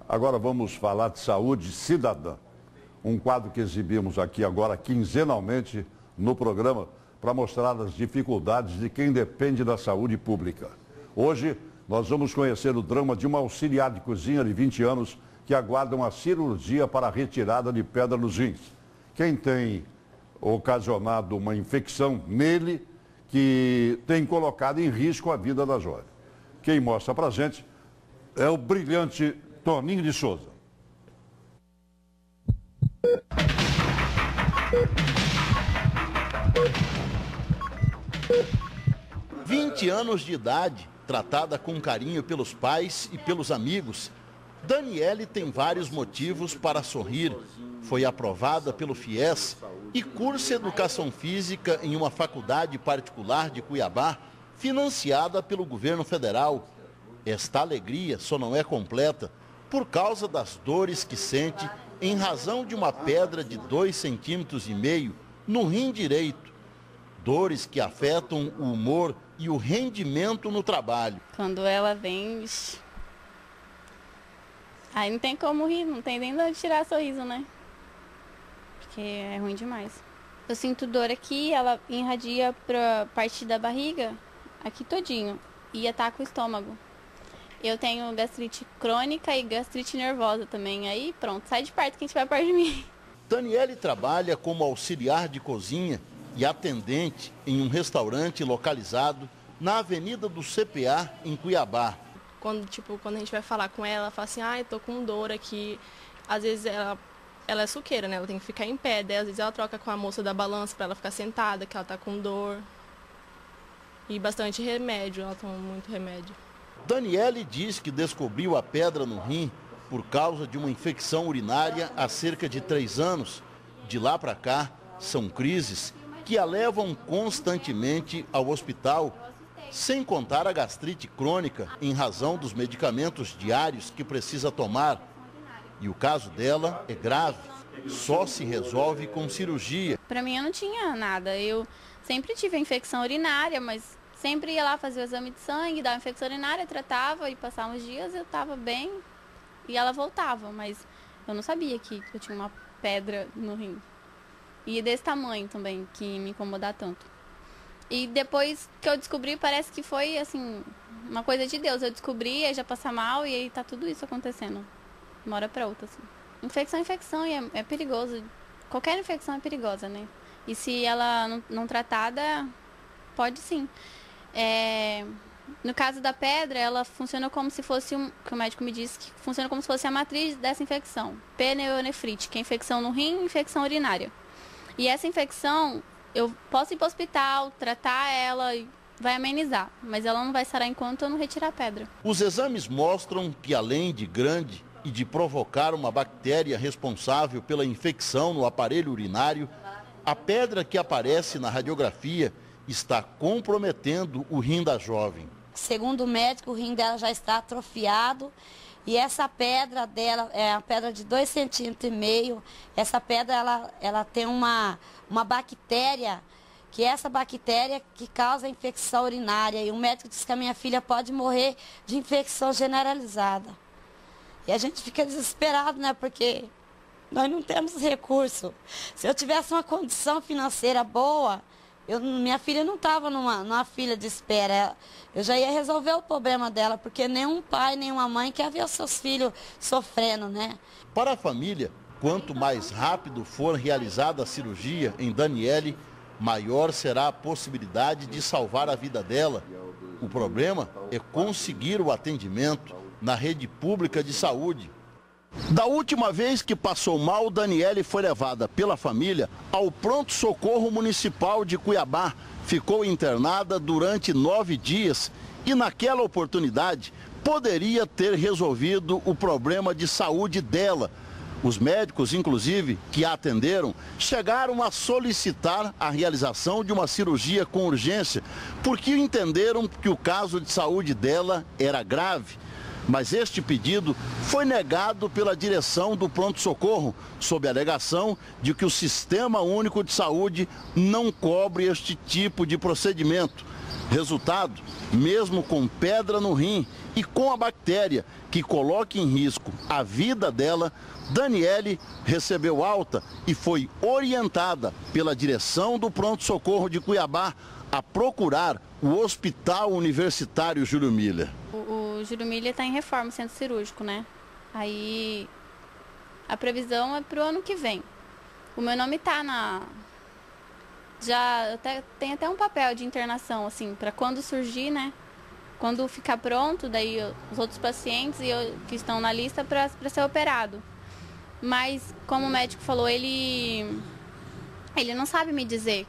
Agora vamos falar de saúde cidadã. Um quadro que exibimos aqui agora quinzenalmente no programa para mostrar as dificuldades de quem depende da saúde pública. Hoje nós vamos conhecer o drama de uma auxiliar de cozinha de 20 anos que aguarda uma cirurgia para a retirada de pedra nos rins. Quem tem ocasionado uma infecção nele que tem colocado em risco a vida da jovem. Quem mostra para a gente é o brilhante Toninho de Souza. – 20 anos de idade, tratada com carinho pelos pais e pelos amigos, Daniele tem vários motivos para sorrir. Foi aprovada pelo FIES e cursa Educação Física em uma faculdade particular de Cuiabá, financiada pelo governo federal. Esta alegria só não é completa por causa das dores que sente em razão de uma pedra de 2,5 centímetros no rim direito. Dores que afetam o humor e o rendimento no trabalho. Quando ela vem, aí não tem como rir, não tem nem de tirar sorriso, né? Porque é ruim demais. Eu sinto dor aqui, ela irradia pra parte da barriga, aqui todinho, e ataca o estômago. Eu tenho gastrite crônica e gastrite nervosa também, aí pronto, sai de perto quem estiver perto de mim. Daniele trabalha como auxiliar de cozinha e atendente em um restaurante localizado na Avenida do CPA, em Cuiabá. Quando a gente vai falar com ela, fala assim, eu tô com dor aqui. Às vezes ela é suqueira, né? Ela tem que ficar em pé, daí às vezes ela troca com a moça da balança para ela ficar sentada, que ela tá com dor. E bastante remédio, ela toma muito remédio. Daniele diz que descobriu a pedra no rim por causa de uma infecção urinária há cerca de 3 anos. De lá para cá, são crises que a levam constantemente ao hospital, sem contar a gastrite crônica em razão dos medicamentos diários que precisa tomar. E o caso dela é grave, só se resolve com cirurgia. Para mim eu não tinha nada, eu sempre tive a infecção urinária, mas sempre ia lá fazer o exame de sangue, dava infecção urinária, tratava e passava uns dias eu estava bem e ela voltava, mas eu não sabia que eu tinha uma pedra no rim. E desse tamanho também, que me incomodava tanto. E depois que eu descobri, parece que foi, assim, uma coisa de Deus. Eu descobri, aí já passa mal e aí tá tudo isso acontecendo. De uma hora pra outra, assim. Infecção é infecção e é perigoso. Qualquer infecção é perigosa, né? E se ela não tratada, pode sim. No caso da pedra, ela funciona como se fosse, que o médico me disse, que funciona como se fosse a matriz dessa infecção. Pneumofrite, que é infecção no rim e infecção urinária. E essa infecção, eu posso ir para o hospital, tratar ela e vai amenizar, mas ela não vai sarar enquanto eu não retirar a pedra. Os exames mostram que, além de grande e de provocar uma bactéria responsável pela infecção no aparelho urinário, a pedra que aparece na radiografia está comprometendo o rim da jovem. Segundo o médico, o rim dela já está atrofiado. E essa pedra dela é a pedra de 2,5 centímetros. Essa pedra ela tem uma bactéria, que é essa bactéria que causa infecção urinária. E o médico disse que a minha filha pode morrer de infecção generalizada. E a gente fica desesperado, né? Porque nós não temos recurso. Se eu tivesse uma condição financeira boa, minha filha não estava numa fila de espera. Eu já ia resolver o problema dela, porque nenhum pai, nenhuma mãe quer ver os seus filhos sofrendo, né? Para a família, quanto mais rápido for realizada a cirurgia em Daniele, maior será a possibilidade de salvar a vida dela. O problema é conseguir o atendimento na rede pública de saúde. Da última vez que passou mal, Daniele foi levada pela família ao pronto-socorro municipal de Cuiabá. Ficou internada durante 9 dias e naquela oportunidade poderia ter resolvido o problema de saúde dela. Os médicos, inclusive, que a atenderam, chegaram a solicitar a realização de uma cirurgia com urgência, porque entenderam que o caso de saúde dela era grave. Mas este pedido foi negado pela direção do pronto-socorro, sob a alegação de que o Sistema Único de Saúde não cobre este tipo de procedimento. Resultado, mesmo com pedra no rim e com a bactéria que coloca em risco a vida dela, Daniele recebeu alta e foi orientada pela direção do pronto-socorro de Cuiabá a procurar o Hospital Universitário Júlio Miller. O Júlio Miller está em reforma, centro cirúrgico, né? Aí a previsão é para o ano que vem. O meu nome está na... tem até um papel de internação, assim, para quando surgir, né? Quando ficar pronto, daí os outros pacientes que estão na lista para ser operado. Mas, como o médico falou, ele não sabe me dizer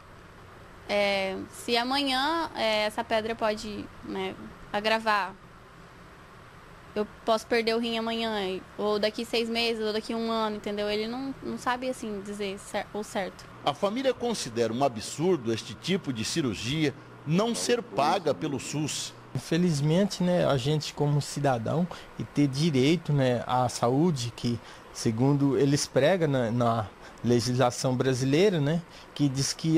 se amanhã essa pedra pode, né, agravar. Eu posso perder o rim amanhã, ou daqui 6 meses, ou daqui 1 ano, entendeu? Ele não sabe, assim, dizer o certo. A família considera um absurdo este tipo de cirurgia não ser paga pelo SUS. Infelizmente, né, a gente como cidadão e ter direito, né, à saúde, que segundo eles pregam na legislação brasileira, né, que diz que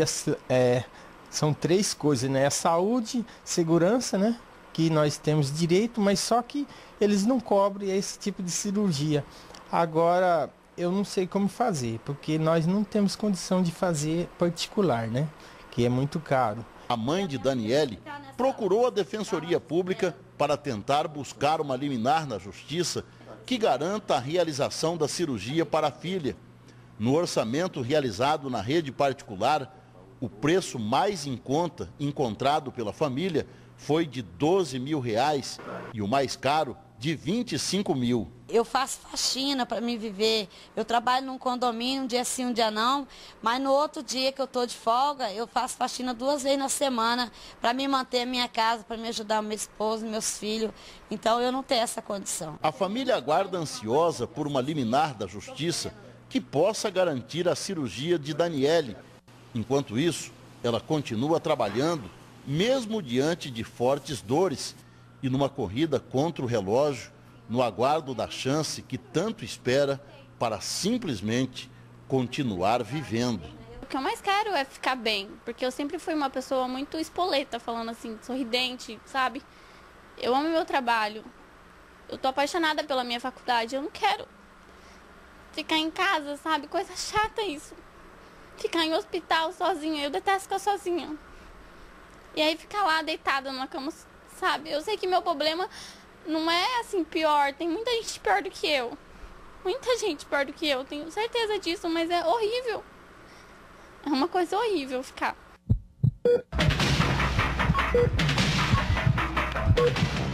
são 3 coisas, né, a saúde, segurança, né, que nós temos direito, mas só que eles não cobrem esse tipo de cirurgia. Agora, eu não sei como fazer, porque nós não temos condição de fazer particular, né, que é muito caro. A mãe de Daniele procurou a Defensoria Pública para tentar buscar uma liminar na Justiça que garanta a realização da cirurgia para a filha. No orçamento realizado na rede particular, o preço mais em conta encontrado pela família foi de R$12 mil e o mais caro de 25 mil. Eu faço faxina para me viver. Eu trabalho num condomínio, um dia sim, um dia não. Mas no outro dia que eu estou de folga, eu faço faxina 2 vezes na semana para me manter a minha casa, para me ajudar meu esposo, meus filhos. Então eu não tenho essa condição. A família aguarda ansiosa por uma liminar da Justiça que possa garantir a cirurgia de Daniele. Enquanto isso, ela continua trabalhando, mesmo diante de fortes dores e numa corrida contra o relógio, no aguardo da chance que tanto espera para simplesmente continuar vivendo. O que eu mais quero é ficar bem, porque eu sempre fui uma pessoa muito espoleta, falando assim, sorridente, sabe? Eu amo meu trabalho, eu tô apaixonada pela minha faculdade, eu não quero ficar em casa, sabe? Coisa chata isso. Ficar em hospital sozinha, eu detesto ficar sozinha. E aí ficar lá deitada numa cama, sabe? Eu sei que meu problema não é assim pior, tem muita gente pior do que eu. Muita gente pior do que eu, tenho certeza disso, mas é horrível. É uma coisa horrível ficar.